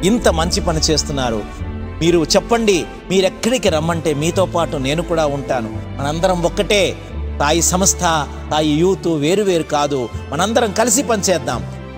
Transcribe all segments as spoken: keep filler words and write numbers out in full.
ఇంత మంచి పని చేస్తున్నారు. మీరు చెప్పండి, మీరెక్కడికి రమ్మంటే మీతో పాటు నేను కూడా ఉంటాను. మనందరం ఒక్కటే. తాయి సంస్థ, తాయి యూత్ వేరు వేరు కాదు. మనందరం కలిసి పనిచేద్దాం.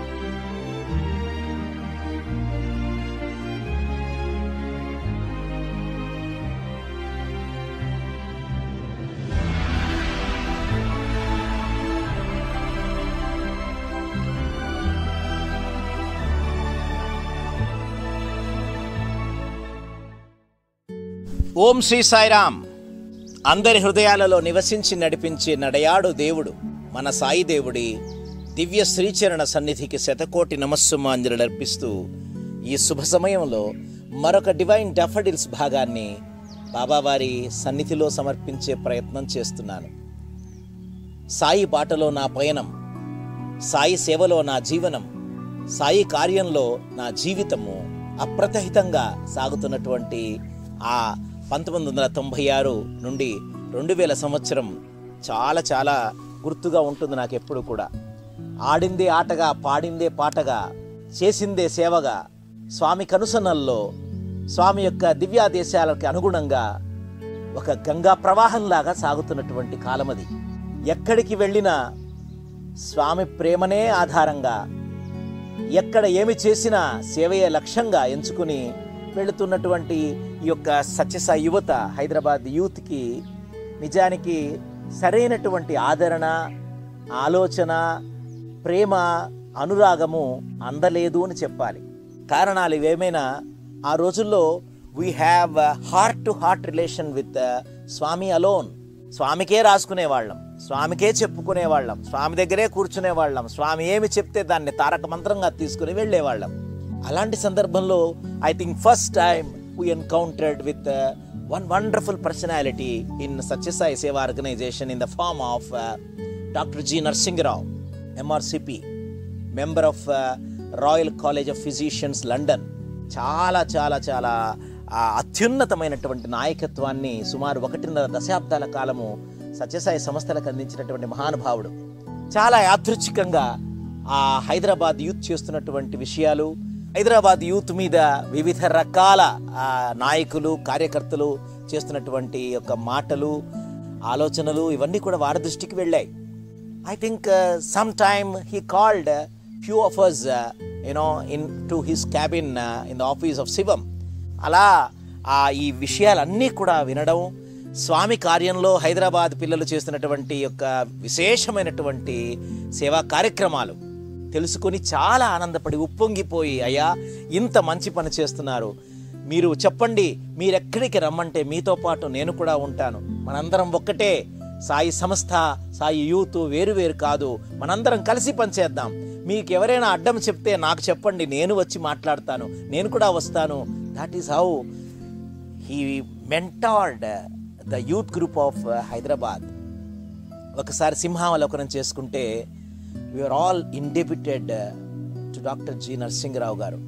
ఓం శ్రీ సాయిరామ్. అందరి హృదయాలలో నివసించి నడిపించే నడయాడు దేవుడు మన సాయి దేవుడి దివ్య శ్రీచరణ సన్నిధికి శతకోటి నమస్సుమాంజలు అర్పిస్తూ ఈ శుభ సమయంలో మరొక డివైన్ డాఫోడిల్స్ భాగాన్ని బాబావారి సన్నిధిలో సమర్పించే ప్రయత్నం చేస్తున్నాను. సాయి బాటలో నా పయనం, సాయి సేవలో నా జీవనం, సాయి కార్యంలో నా జీవితము అప్రతహితంగా సాగుతున్నటువంటి ఆ పంతొమ్మిది వందల తొంభై ఆరు నుండి రెండు వేల సంవత్సరం చాలా చాలా గుర్తుగా ఉంటుంది నాకు ఎప్పుడు కూడా. ఆడిందే ఆటగా, పాడిందే పాటగా, చేసిందే సేవగా, స్వామి కనుసన్నల్లో స్వామి యొక్క దివ్యాదేశాలకు అనుగుణంగా ఒక గంగా ప్రవాహంలాగా సాగుతున్నటువంటి కాలం అది. ఎక్కడికి వెళ్ళినా స్వామి ప్రేమనే ఆధారంగా, ఎక్కడ ఏమి చేసినా సేవయే లక్ష్యంగా ఎంచుకుని వెళుతున్నటువంటి ఈ యొక్క సత్యసాయి యువత, హైదరాబాద్ యూత్కి నిజానికి సరైనటువంటి ఆదరణ, ఆలోచన, ప్రేమ, అనురాగము అందలేదు అని చెప్పాలి. కారణాలు ఇవేమైనా ఆ రోజుల్లో we have heart to heart relation with Swami alone. స్వామికే రాసుకునేవాళ్ళం, స్వామికే చెప్పుకునేవాళ్ళం, స్వామి దగ్గరే కూర్చునేవాళ్ళం. స్వామి ఏమి చెప్తే దాన్ని తారక మంత్రంగా తీసుకుని వెళ్ళేవాళ్ళం. అలాంటి సందర్భంలో I think first time we encountered with uh, one wonderful personality in Sathya Sai Seva organization in the form of uh, Doctor G. Narasing, M R C P, member of uh, Royal College of Physicians, London. చాలా చాలా చాలా అత్యున్నతమైనటువంటి నాయకత్వాన్ని సుమారు ఒకటిన్నర దశాబ్దాల కాలము సత్యసాయి సంస్థలకు అందించినటువంటి మహానుభావుడు. చాలా యాదృచ్ఛికంగా ఆ హైదరాబాద్ యూత్ చేస్తున్నటువంటి విషయాలు, హైదరాబాద్ యూత్ మీద వివిధ రకాల నాయకులు, కార్యకర్తలు చేస్తున్నటువంటి యొక్క మాటలు, ఆలోచనలు ఇవన్నీ కూడా వారి దృష్టికి వెళ్ళాయి. I think some time he called few of us you know into his cabin in the office of Sivam. అలా ఆ ఈ విషయాలన్నీ కూడా వినడం, స్వామి కార్యంలో హైదరాబాద్ పిల్లలు చేస్తున్నటువంటి యొక్క విశేషమైనటువంటి సేవా కార్యక్రమాలు తెలుసుకొని చాలా ఆనందపడి ఉప్పొంగిపోయి, అయ్యా ఇంత మంచి పని చేస్తున్నారు, మీరు చెప్పండి, మీరెక్కడికి రమ్మంటే మీతో పాటు నేను కూడా ఉంటాను. మనందరం ఒక్కటే. సాయి సంస్థ, సాయి యూత్ వేరు వేరు కాదు. మనందరం కలిసి పనిచేద్దాం. మీకు ఎవరైనా అడ్డం చెప్తే నాకు చెప్పండి, నేను వచ్చి మాట్లాడతాను, నేను కూడా వస్తాను. That is how he mentored the youth group of Hyderabad. ఒకసారి సింహావలోకనం చేసుకుంటే we are all indebted to Doctor G. Narasing గారు.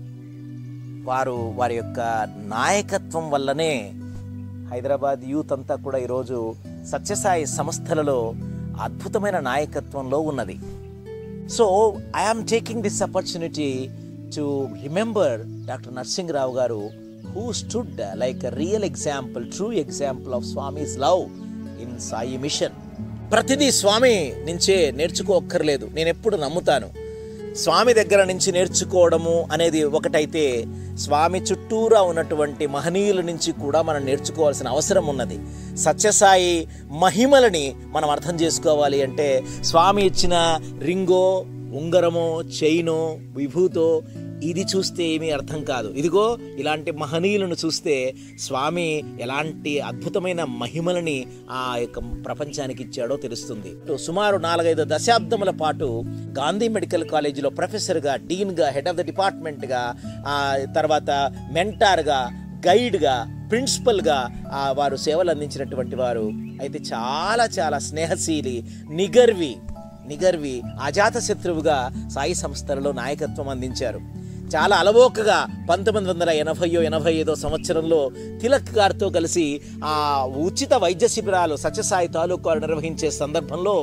వారు వారి యొక్క నాయకత్వం వల్లనే హైదరాబాద్ యూత్ అంతా కూడా ఈరోజు సత్యసాయి సంస్థలలో అద్భుతమైన నాయకత్వంలో ఉన్నది. So I am taking this opportunity to remember doctor Narasing Rao garu, who stood like a real example, true example of Swami's love in Sai mission. ప్రతిదీ స్వామి నుంచే నేర్చుకోక్కర్లేదు, నేను ఎప్పుడు నమ్ముతాను. స్వామి దగ్గర నుంచి నేర్చుకోవడము అనేది ఒకటైతే, స్వామి చుట్టూరా ఉన్నటువంటి మహనీయుల నుంచి కూడా మనం నేర్చుకోవాల్సిన అవసరం ఉన్నది. సత్యసాయి మహిమలని మనం అర్థం చేసుకోవాలి అంటే స్వామి ఇచ్చిన రింగో, ఉంగరమో, చైనో, విభూతో ఇది చూస్తే ఏమీ అర్థం కాదు. ఇదిగో ఇలాంటి మహనీయులను చూస్తే స్వామి ఎలాంటి అద్భుతమైన మహిమలని ఆ యొక్క ప్రపంచానికి ఇచ్చాడో తెలుస్తుంది. సుమారు నాలుగైదు దశాబ్దముల పాటు గాంధీ మెడికల్ కాలేజీలో ప్రొఫెసర్గా, డీన్గా, హెడ్ ఆఫ్ ద డిపార్ట్మెంట్గా, తర్వాత మెంటార్గా, గైడ్గా, ప్రిన్సిపల్గా వారు సేవలు అందించినటువంటి వారు. అయితే చాలా చాలా స్నేహశీలి, నిగర్వి నిగర్వి అజాత శత్రువుగా సాయి సంస్థలలో నాయకత్వం అందించారు. చాలా అలవోకగా పంతొమ్మిది వందల ఎనభైయో ఎనభై ఐదో సంవత్సరంలో తిలక్ గారితో కలిసి ఆ ఉచిత వైద్య శిబిరాలు సత్యసాయి తాలూకాలు నిర్వహించే సందర్భంలో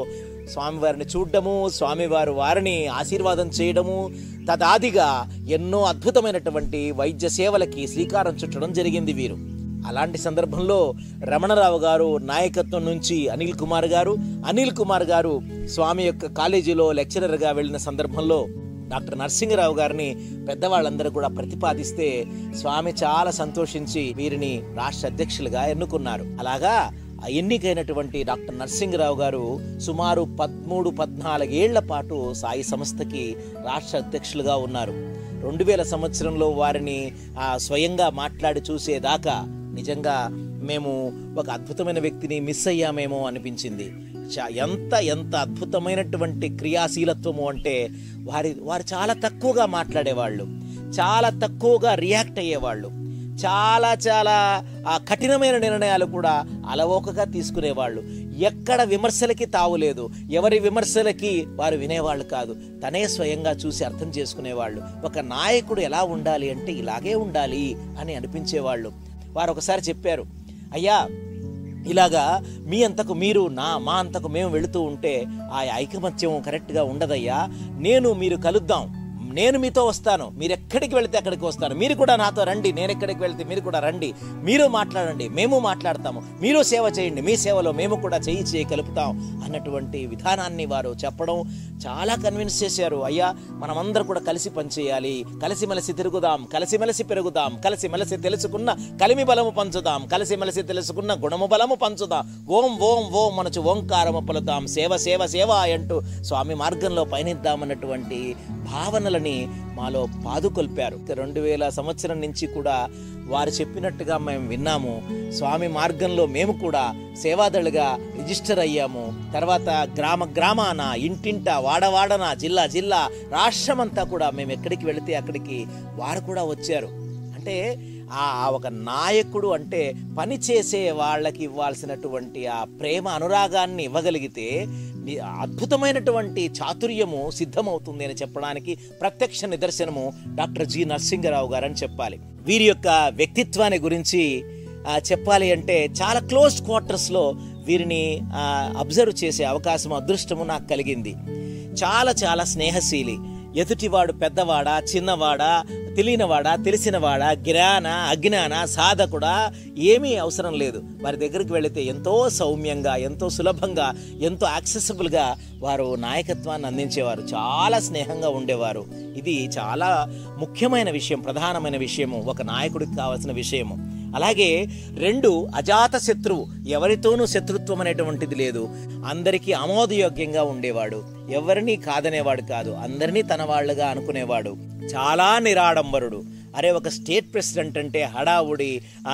స్వామివారిని చూడడము, స్వామివారు వారిని ఆశీర్వాదం చేయడము, తదాదిగా ఎన్నో అద్భుతమైనటువంటి వైద్య సేవలకి శ్రీకారం చుట్టడం జరిగింది వీరు. అలాంటి సందర్భంలో రమణరావు గారు నాయకత్వం నుంచి అనిల్ కుమార్ గారు అనిల్ కుమార్ గారు స్వామి యొక్క కాలేజీలో లెక్చరర్గా వెళ్ళిన సందర్భంలో డాక్టర్ నరసింగరావు గారిని పెద్దవాళ్ళందరూ కూడా ప్రతిపాదిస్తే స్వామి చాలా సంతోషించి వీరిని రాష్ట్ర అధ్యక్షులుగా ఎన్నుకున్నారు. అలాగా ఎన్నికైనటువంటి డాక్టర్ నరసింగరావు గారు సుమారు పదమూడు పద్నాలుగేళ్ల పాటు సాయి సంస్థకి రాష్ట్ర అధ్యక్షులుగా ఉన్నారు. రెండు వేల సంవత్సరంలో వారిని స్వయంగా మాట్లాడి చూసేదాకా నిజంగా మేము ఒక అద్భుతమైన వ్యక్తిని మిస్ అయ్యామేమో అనిపించింది. ఎంత ఎంత అద్భుతమైనటువంటి క్రియాశీలత్వము అంటే వారి వారు చాలా తక్కువగా మాట్లాడేవాళ్ళు, చాలా తక్కువగా రియాక్ట్ అయ్యేవాళ్ళు, చాలా చాలా కఠినమైన నిర్ణయాలు కూడా అలవోకగా తీసుకునేవాళ్ళు. ఎక్కడ విమర్శలకి తావులేదు, ఎవరి విమర్శలకి వారు వినేవాళ్ళు కాదు, తనే స్వయంగా చూసి అర్థం చేసుకునేవాళ్ళు. ఒక నాయకుడు ఎలా ఉండాలి అంటే ఇలాగే ఉండాలి అని అనిపించేవాళ్ళు. వారు ఒకసారి చెప్పారు, అయ్యా ఇలాగా మీ అంతకు మీరు నా మా అంతకు మేము వెళుతూ ఉంటే ఆ ఐకమత్యం కరెక్ట్గా ఉండదయ్యా, నేను మీరు కలుద్దాం, నేను మీతో వస్తాను, మీరు ఎక్కడికి వెళితే అక్కడికి వస్తాను, మీరు కూడా నాతో రండి, నేను ఎక్కడికి వెళితే మీరు కూడా రండి, మీరు మాట్లాడండి మేము మాట్లాడతాము, మీరు సేవ చేయండి, మీ సేవలో మేము కూడా చేయి చేయి కలుపుతాం అన్నటువంటి విధానాన్ని వారు చెప్పడం చాలా కన్విన్స్ చేశారు. అయ్యా మనమందరూ కూడా కలిసి పనిచేయాలి, కలిసిమెలిసి తిరుగుదాం, కలిసిమెలిసి పెరుగుదాం, కలిసిమెలిసి తెలుసుకున్న కలిమి బలము పంచుదాం, కలిసిమెలిసి తెలుసుకున్న గుణము బలము పంచుదాం, ఓం ఓం ఓం మనచు ఓంకారము పలుదాం, సేవ సేవ సేవ అంటూ స్వామి మార్గంలో పయనిద్దామన్నటువంటి భావనలని మాలో పాదుకొల్పారు. రెండు వేల సంవత్సరం నుంచి కూడా వారు చెప్పినట్టుగా మేము విన్నాము. స్వామి మార్గంలో మేము కూడా సేవాదళుగా రిజిస్టర్ అయ్యాము. తర్వాత గ్రామ గ్రామాన, ఇంటింట, వాడవాడన, జిల్లా జిల్లా, రాష్ట్రమంతా కూడా మేము ఎక్కడికి వెళితే అక్కడికి వారు కూడా వచ్చారు. అంటే ఆ ఒక నాయకుడు అంటే పని చేసే వాళ్ళకి ఇవ్వాల్సినటువంటి ఆ ప్రేమ అనురాగాన్ని ఇవ్వగలిగితే అద్భుతమైనటువంటి చాతుర్యము సిద్ధమవుతుంది అని చెప్పడానికి ప్రత్యక్ష నిదర్శనము డాక్టర్ జి నరసింగరావు గారు అని చెప్పాలి. వీరి యొక్క వ్యక్తిత్వాన్ని గురించి చెప్పాలి అంటే చాలా క్లోజ్ క్వార్టర్స్లో వీరిని అబ్జర్వ్ చేసే అవకాశం, అదృష్టము నాకు కలిగింది. చాలా చాలా స్నేహశీలి, ఎదుటివాడు పెద్దవాడా చిన్నవాడా, తెలియనివాడా తెలిసినవాడా, జ్ఞాన అజ్ఞాన సాధకుడా ఏమీ అవసరం లేదు. వారి దగ్గరికి వెళితే ఎంతో సౌమ్యంగా, ఎంతో సులభంగా, ఎంతో యాక్సెసిబుల్గా వారు నాయకత్వాన్ని అందించేవారు. చాలా స్నేహంగా ఉండేవారు. ఇది చాలా ముఖ్యమైన విషయం, ప్రధానమైన విషయము, ఒక నాయకుడికి కావాల్సిన విషయము. అలాగే రెండు, అజాత శత్రువు, ఎవరితోనూ శత్రుత్వం అనేటువంటిది లేదు, అందరికీ ఆమోదయోగ్యంగా ఉండేవాడు, ఎవరిని కాదనేవాడు కాదు, అందరినీ తన వాళ్ళుగా అనుకునేవాడు, చాలా నిరాడంబరుడు. అరే ఒక స్టేట్ ప్రెసిడెంట్ అంటే హడావుడి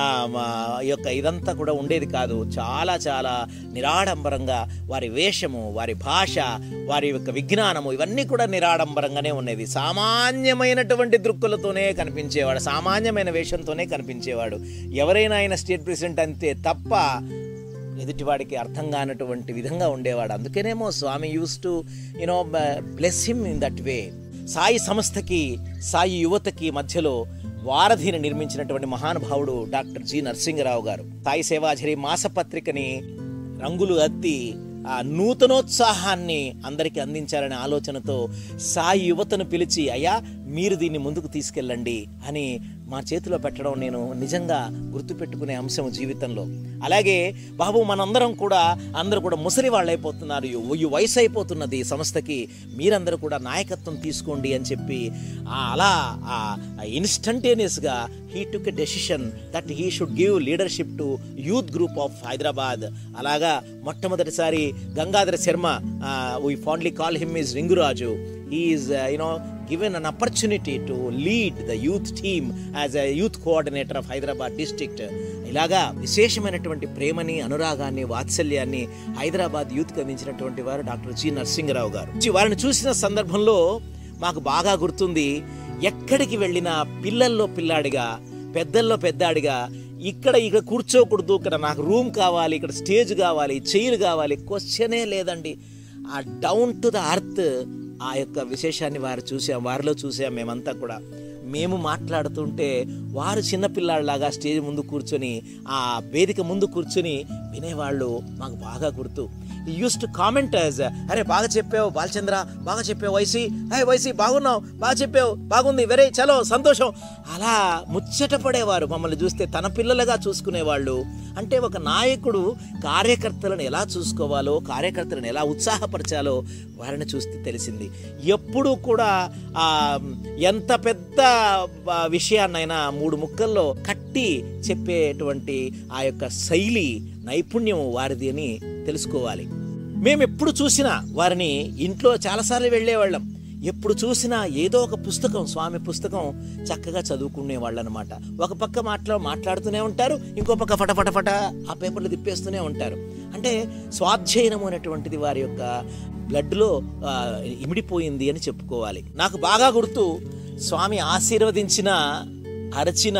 యొక్క ఇదంతా కూడా ఉండేది కాదు. చాలా చాలా నిరాడంబరంగా వారి వేషము, వారి భాష, వారి యొక్క విజ్ఞానము ఇవన్నీ కూడా నిరాడంబరంగానే ఉండేది. సామాన్యమైనటువంటి దృక్కులతోనే కనిపించేవాడు, సామాన్యమైన వేషంతోనే కనిపించేవాడు. ఎవరైనా ఆయన స్టేట్ ప్రెసిడెంట్ అంతే తప్ప ఎదుటివాడికి అర్థం కానటువంటి విధంగా ఉండేవాడు. అందుకేనేమో Swami used to you know bless him in that way. Sai సంస్థకి, సాయి యువతకి మధ్యలో వారధిని నిర్మించినటువంటి మహానుభావుడు డాక్టర్ జి నరసింగరావు గారు. సాయి సేవాఝరి మాసపత్రికని రంగులు అద్ది ఆ నూతనోత్సాహాన్ని అందరికీ అందించాలనే ఆలోచనతో సాయి యువతను పిలిచి, అయ్యా మీరు దీన్ని ముందుకు తీసుకెళ్ళండి అని మా చేతిలో పెట్టడం నేను నిజంగా గుర్తుపెట్టుకునే అంశం జీవితంలో. అలాగే బాబు మనందరం కూడా అందరూ కూడా ముసలి వాళ్ళు అయిపోతున్నారు, ఈ వయసు అయిపోతున్నది సంస్థకి, మీరందరూ కూడా నాయకత్వం తీసుకోండి అని చెప్పి అలా ఇన్స్టంటేనియస్గా he took a decision that he should give leadership to youth group of Hyderabad. అలాగా మొట్టమొదటిసారి Gangadhara Sharma, we fondly call him is Ringuraju, he is uh, you know given an opportunity to lead the youth team as a youth coordinator of Hyderabad district. ఇలాగా విశేషమైనటువంటి ప్రేమని, అనురాగాన్ని, వాత్సల్యాన్ని హైదరాబాద్ యూత్కి అందించినటువంటి వారు doctor G Narasingarao గారు. వారిని చూసిన సందర్భంలో మాకు బాగా గుర్తుంది, ఎక్కడికి వెళ్ళినా పిల్లల్లో పిల్లాడిగా, పెద్దల్లో పెద్దాడిగా, ఇక్కడ ఇక్కడ కూర్చోకూడదు, ఇక్కడ నాకు రూమ్ కావాలి, ఇక్కడ స్టేజ్ కావాలి, చైర్ కావాలి, క్వశ్చనే లేదండి. ఆ డౌన్ టు ద అర్త్ ఆ యొక్క విశేషాన్ని వారు చూసాం, వారిలో చూసాం. మేమంతా కూడా మేము మాట్లాడుతుంటే వారు చిన్నపిల్లాడిలాగా స్టేజ్ ముందు కూర్చొని ఆ వేదిక ముందు కూర్చొని వినేవాళ్ళు మాకు బాగా గుర్తు. ఈ యూస్ టు కామెంట్ యాజ్, అరే బాగా చెప్పావు బాలచంద్ర, బాగా చెప్పావు వైసీ, అయ్యే వైసీ బాగున్నావు, బాగా చెప్పావు, బాగుంది, వెరీ చలో సంతోషం, అలా ముచ్చట పడేవారు. మమ్మల్ని చూస్తే తన పిల్లలుగా చూసుకునేవాళ్ళు. అంటే ఒక నాయకుడు కార్యకర్తలను ఎలా చూసుకోవాలో, కార్యకర్తలను ఎలా ఉత్సాహపరచాలో వారిని చూస్తే తెలిసింది. ఎప్పుడూ కూడా ఎంత పెద్ద విషయాన్నైనా మూడు ముక్కల్లో కట్టి చెప్పేటువంటి ఆ యొక్క శైలి, నైపుణ్యం వారిది అని తెలుసుకోవాలి. మేము ఎప్పుడు చూసినా వారిని ఇంట్లో చాలాసార్లు వెళ్ళేవాళ్ళం. ఎప్పుడు చూసినా ఏదో ఒక పుస్తకం, స్వామి పుస్తకం చక్కగా చదువుకునే వాళ్ళు అనమాట. ఒక పక్క మాట్లా మాట్లాడుతూనే ఉంటారు, ఇంకో పక్క ఫటఫటఫట ఆ పేపర్లు తిప్పేస్తూనే ఉంటారు. అంటే స్వాధ్యయనం అనేటువంటిది వారి యొక్క బ్లడ్లో ఇమిడిపోయింది అని చెప్పుకోవాలి. నాకు బాగా గుర్తు, స్వామి ఆశీర్వదించిన, అరచిన,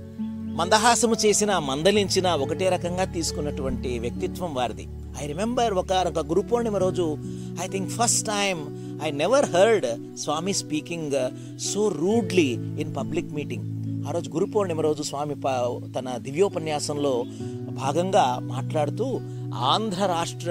మందహాసము చేసిన, మందలించిన ఒకటే రకంగా తీసుకున్నటువంటి వ్యక్తిత్వం వారిది. ఐ రిమెంబర్ ఒక ఒక గురు పూర్ణిమ రోజు, I think first time I never heard Swami speaking so rudely in public meeting. ఆ రోజు గురు పూర్ణిమ రోజు స్వామి తన దివ్యోపన్యాసంలో భాగంగా మాట్లాడుతూ ఆంధ్ర రాష్ట్ర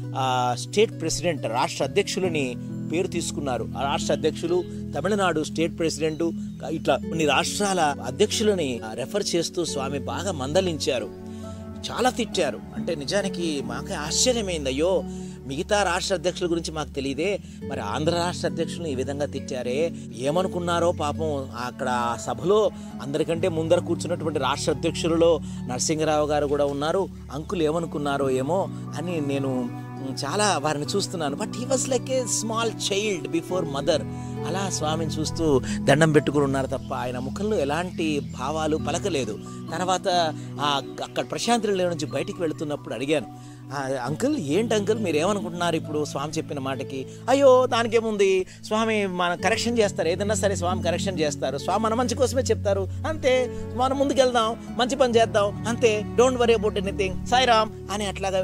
స్టేట్ ప్రెసిడెంట్, రాష్ట్ర అధ్యక్షులని పేరు తీసుకున్నారు. ఆ రాష్ట్ర అధ్యక్షులు, తమిళనాడు స్టేట్ ప్రెసిడెంట్, ఇట్లా కొన్ని రాష్ట్రాల అధ్యక్షులని రెఫర్ చేస్తూ స్వామి బాగా మందలించారు, చాలా తిట్టారు. అంటే నిజానికి మాకే ఆశ్చర్యమైంది, అయ్యో మిగతా రాష్ట్ర అధ్యక్షుల గురించి మాకు తెలియదే, మరి ఆంధ్ర రాష్ట్ర అధ్యక్షులను ఈ విధంగా తిట్టారే, ఏమనుకున్నారో పాపం. అక్కడ ఆ సభలో అందరికంటే ముందర కూర్చున్నటువంటి రాష్ట్ర అధ్యక్షులలో నరసింహరావు గారు కూడా ఉన్నారు. అంకుల్ ఏమనుకున్నారో ఏమో అని నేను చాలా వారిని చూస్తున్నాను. But he was like a small child before mother. అలా స్వామిని చూస్తూ దండం పెట్టుకుని ఉన్నారు తప్ప ఆయన ముఖంలో ఎలాంటి భావాలు పలకలేదు. తర్వాత అక్కడ ప్రశాంతిలో నుంచి బయటికి వెళుతున్నప్పుడు అడిగాను, అంకుల్ ఏంటి అంకుల్ మీరు ఏమనుకుంటున్నారు ఇప్పుడు స్వామి చెప్పిన మాటకి? అయ్యో దానికేముంది, స్వామి మన కరెక్షన్ చేస్తారు, ఏదన్నా సరే స్వామి కరెక్షన్ చేస్తారు, స్వామి మన మంచి కోసమే చెప్తారు, అంతే, మనం ముందుకెళ్దాం, మంచి పని చేద్దాం, అంతే, don't worry about anything, Sairam అని అట్లాగా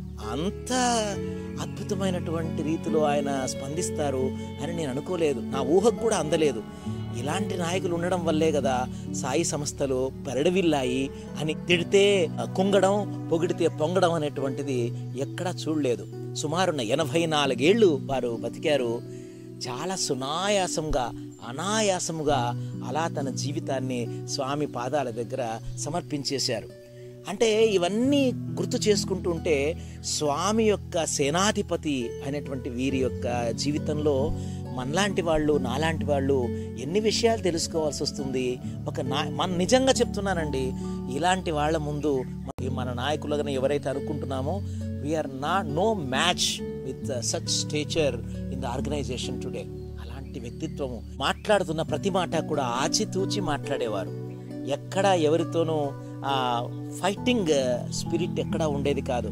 అంత అద్భుతమైనటువంటి రీతిలో ఆయన స్పందిస్తారు అని నేను అనుకోలేదు, నా ఊహకు కూడా అందలేదు. ఇలాంటి నాయకులు ఉండడం వల్లే కదా సాయి సంస్థలు పెరడవిల్లాయి అని. తిడితే కుంగడం, పొగిడితే పొంగడం అనేటువంటిది ఎక్కడా చూడలేదు. సుమారున్న ఎనభై నాలుగేళ్లు వారు బతికారు. చాలా సునాయాసంగా, అనాయాసముగా అలా తన జీవితాన్ని స్వామి పాదాల దగ్గర సమర్పించేశారు. అంటే ఇవన్నీ గుర్తు చేసుకుంటూ ఉంటే స్వామి యొక్క సేనాధిపతి అనేటువంటి వీరి యొక్క జీవితంలో మనలాంటి వాళ్ళు, నాలాంటి వాళ్ళు ఎన్ని విషయాలు తెలుసుకోవాల్సి వస్తుంది. ఒక నా మన నిజంగా చెప్తున్నానండి, ఇలాంటి వాళ్ళ ముందు మన నాయకులుగా ఎవరైతే అనుకుంటున్నామో we are not no match with such stature in the organization today. అలాంటి వ్యక్తిత్వము, మాట్లాడుతున్న ప్రతి మాట కూడా ఆచితూచి మాట్లాడేవారు. ఎక్కడ ఎవరితోనూ ఆ ఫైటింగ్ స్పిరిట్ ఎక్కడా ఉండేది కాదు.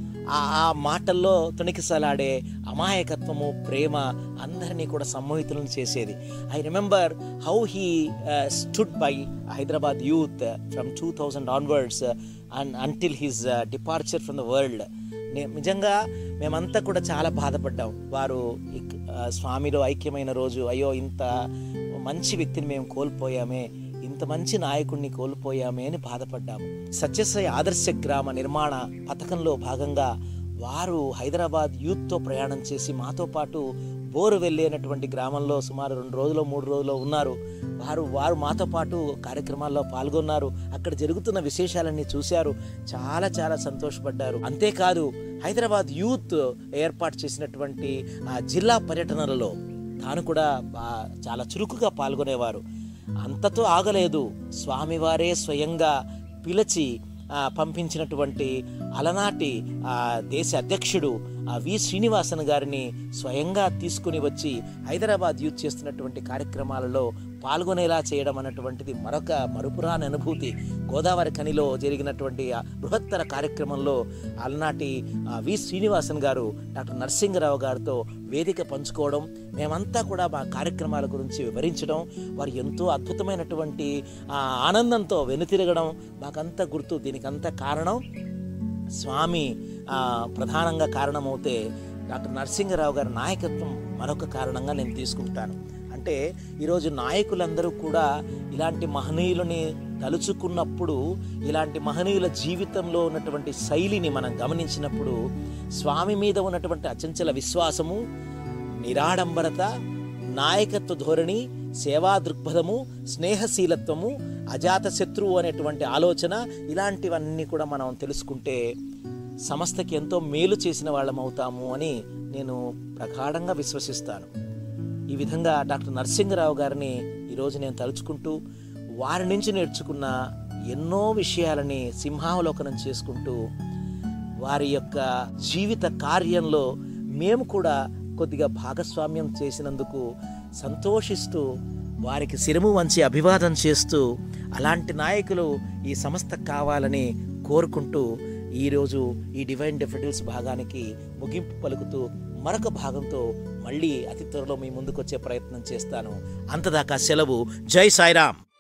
ఆ మాటల్లో తొణికిసలాడే అమాయకత్వము, ప్రేమ అందరినీ కూడా సమ్మోహితులను చేసేది. I remember how he stood by Hyderabad youth from two thousand onwards and until his departure from the world. నిజంగా మేమంతా కూడా చాలా బాధపడ్డాం. వారు స్వామిలో ఐక్యమైన రోజు, అయ్యో ఇంత మంచి వ్యక్తిని మేము కోల్పోయామే, ఇంత మంచి నాయకుడిని కోల్పోయామే అని బాధపడ్డాము. సత్యసాయి ఆదర్శ గ్రామ నిర్మాణ పథకంలో భాగంగా వారు హైదరాబాద్ యూత్తో ప్రయాణం చేసి మాతో పాటు బోరు వెళ్ళేనటువంటి గ్రామంలో సుమారు రెండు రోజులు మూడు రోజులు ఉన్నారు. వారు వారు మాతో పాటు కార్యక్రమాల్లో పాల్గొన్నారు. అక్కడ జరుగుతున్న విశేషాలన్నీ చూశారు, చాలా చాలా సంతోషపడ్డారు. అంతేకాదు హైదరాబాద్ యూత్ ఏర్పాటు చేసినటువంటి జిల్లా పర్యటనలలో తాను కూడా చాలా చురుకుగా పాల్గొనేవారు. అంతతో ఆగలేదు, స్వామివారే స్వయంగా పిలిచి పంపించినటువంటి అలనాటి దేశ అధ్యక్షుడు వి శ్రీనివాసన్ గారిని స్వయంగా తీసుకుని వచ్చి హైదరాబాద్ యూత్ చేస్తున్నటువంటి కార్యక్రమాలలో పాల్గొనేలా చేయడం అన్నటువంటిది మరొక మరుపురాని అనుభూతి. గోదావరి ఖనిలో జరిగినటువంటి బృహత్తర కార్యక్రమంలో అలనాటి వి శ్రీనివాసన్ గారు డాక్టర్ నరసింహరావు గారితో వేదిక పంచుకోవడం, మేమంతా కూడా మా కార్యక్రమాల గురించి వివరించడం, వారు ఎంతో అద్భుతమైనటువంటి ఆనందంతో వెనుతిరగడం మాకంతా గుర్తు. దీనికంతా కారణం స్వామి ప్రధానంగా కారణమవుతే డాక్టర్ నరసింహరావు గారి నాయకత్వం మరొక కారణంగా నేను తీసుకుంటాను. అంటే ఎందుకంటే ఈరోజు నాయకులందరూ కూడా ఇలాంటి మహనీయులని తలుచుకున్నప్పుడు, ఇలాంటి మహనీయుల జీవితంలో ఉన్నటువంటి శైలిని మనం గమనించినప్పుడు స్వామి మీద ఉన్నటువంటి అచంచల విశ్వాసము, నిరాడంబరత, నాయకత్వ ధోరణి, సేవా దృక్పథము, స్నేహశీలత్వము, అజాత శత్రువు అనేటువంటి ఆలోచన, ఇలాంటివన్నీ కూడా మనం తెలుసుకుంటే సంస్థకి ఎంతో మేలు చేసిన వాళ్ళం అవుతాము అని నేను ప్రగాఢంగా విశ్వసిస్తాను. ఈ విధంగా డాక్టర్ నరసింగరావు గారిని ఈరోజు నేను తలుచుకుంటూ వారి నుంచి నేర్చుకున్న ఎన్నో విషయాలని సింహావలోకనం చేసుకుంటూ వారి యొక్క జీవిత కార్యంలో మేము కూడా కొద్దిగా భాగస్వామ్యం చేసినందుకు సంతోషిస్తూ వారికి శిరము వంచి అభివాదం చేస్తూ అలాంటి నాయకులు ఈ సంస్థకు కావాలని కోరుకుంటూ ఈరోజు ఈ డివైన్ డెఫోడిల్స్ భాగానికి ముగింపు పలుకుతూ మరొక భాగంతో మళ్ళీ అతి త్వరలో మీ ముందుకు వచ్చే ప్రయత్నం చేస్తాను. అంతదాకా సెలవు. జై సాయిరామ్.